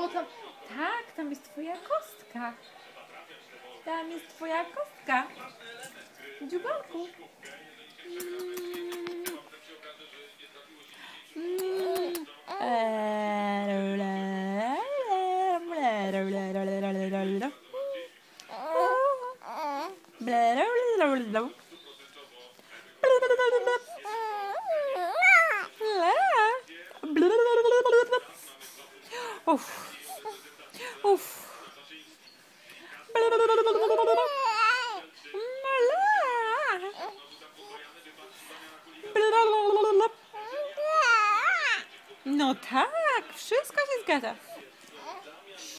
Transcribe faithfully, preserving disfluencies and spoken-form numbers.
O, tam, tak, tam jest twoja kostka. Tam jest twoja kostka. Dziubalku. Uff. Uff. No tak, wszystko się zgadza.